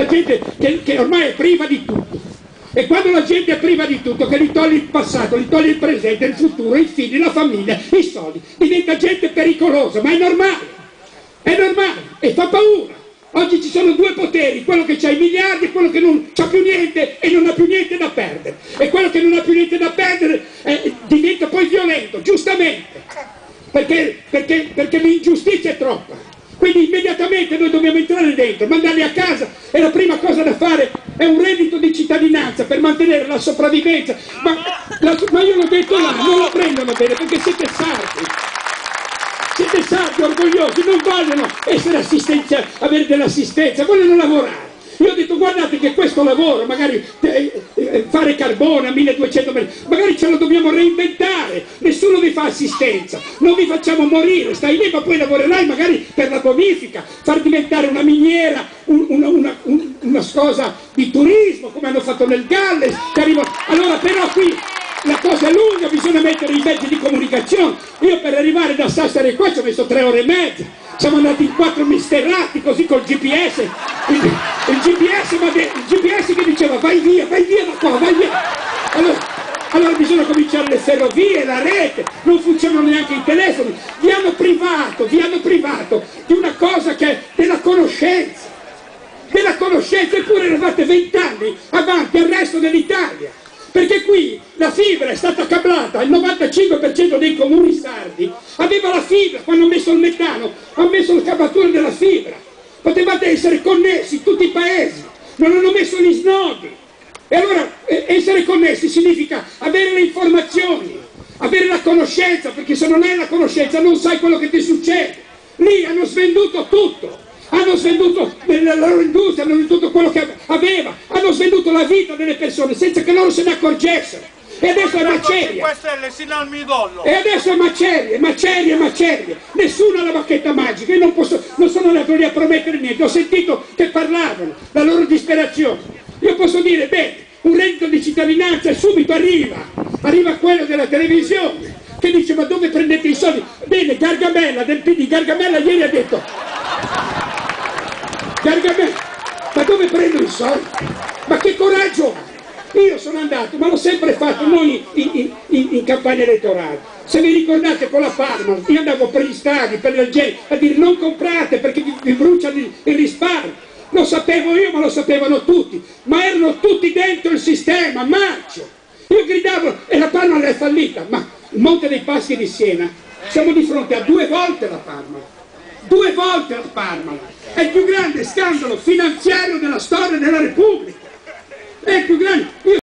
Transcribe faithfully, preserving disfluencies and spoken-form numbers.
gente che, che ormai è priva di tutto. E quando la gente è priva di tutto, che gli toglie il passato, gli toglie il presente, il futuro, i figli, la famiglia, i soldi, diventa gente pericolosa, ma è normale, è normale e fa paura. Oggi ci sono due poteri, quello che ha i miliardi e quello che non ha più niente e non ha più niente da perdere. E quello che non ha più niente da perdere eh, diventa poi violento, giustamente, perché, perché, perché l'ingiustizia è troppa. Quindi immediatamente noi dobbiamo entrare dentro, mandarli a casa e la prima cosa da fare è un reddito di cittadinanza per mantenere la sopravvivenza. Ma, la, ma io l'ho detto là, non lo prendono bene perché siete sardi. Siete sardi, orgogliosi, non vogliono essere assistenza, avere dell'assistenza, vogliono lavorare. Io ho detto guardate che questo lavoro, magari eh, eh, fare carbone a milleduecento metri, magari ce lo dobbiamo reinventare, nessuno vi fa assistenza, non vi facciamo morire, stai lì ma poi lavorerai magari per la bonifica, far diventare una miniera, un, una, una, un, una cosa di turismo come hanno fatto nel Galles, che arriva... allora però qui la cosa è lunga, bisogna mettere i mezzi di comunicazione. Io per arrivare da Sassari qua ci ho messo tre ore e mezza, siamo andati in quattro misterrati così col G P S, il, il G P S, ma de, il G P S che diceva vai via, vai via da qua, vai via. Allora, allora bisogna cominciare le ferrovie, la rete, non funzionano neanche i telefoni, vi hanno privato, vi hanno privato di una cosa che è della conoscenza, della conoscenza, eppure eravate vent'anni avanti al resto dell'Italia. Perché qui la fibra è stata cablata, il novantacinque per cento dei comuni sardi aveva la fibra, quando hanno messo il metano, hanno messo la cablatura della fibra. Potevate essere connessi, tutti i paesi, non hanno messo gli snodi. E allora eh, essere connessi significa avere le informazioni, avere la conoscenza, perché se non hai la conoscenza non sai quello che ti succede. Lì hanno svenduto tutto. Hanno svenduto la loro industria, hanno venduto quello che aveva, hanno svenduto la vita delle persone senza che loro se ne accorgessero. E adesso è maceria. E adesso è macerie, macerie, macerie. Nessuno ha la bacchetta magica, io non, posso, non sono andato lì a promettere niente, ho sentito che parlavano, la loro disperazione. Io posso dire, beh, un reddito di cittadinanza e subito arriva, arriva quello della televisione, che dice ma dove prendete i soldi? Bene, Gargamella del P D, Gargamella ieri ha detto Gargamella, ma dove prendo i soldi? Ma che coraggio ha? Io sono andato, ma l'ho sempre fatto, noi in, in, in, in campagna elettorale. Se vi ricordate con la Parma, io andavo per gli stadi, per la gente, a dire non comprate perché vi, vi bruciano il, il risparmio. Lo sapevo io, ma lo sapevano tutti, ma erano tutti dentro il sistema, marcio. Io gridavo e la Parma è fallita, ma il Monte dei Paschi di Siena, siamo di fronte a due volte la Parma. Due volte la Parma, è il più grande scandalo finanziario della storia della Repubblica, è il più grande. Io